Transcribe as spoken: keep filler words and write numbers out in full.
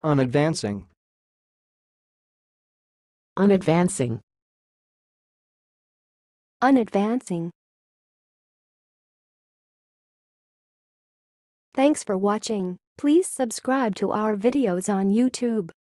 unadvancing, unadvancing, unadvancing. Thanks for watching. Please subscribe to our videos on YouTube.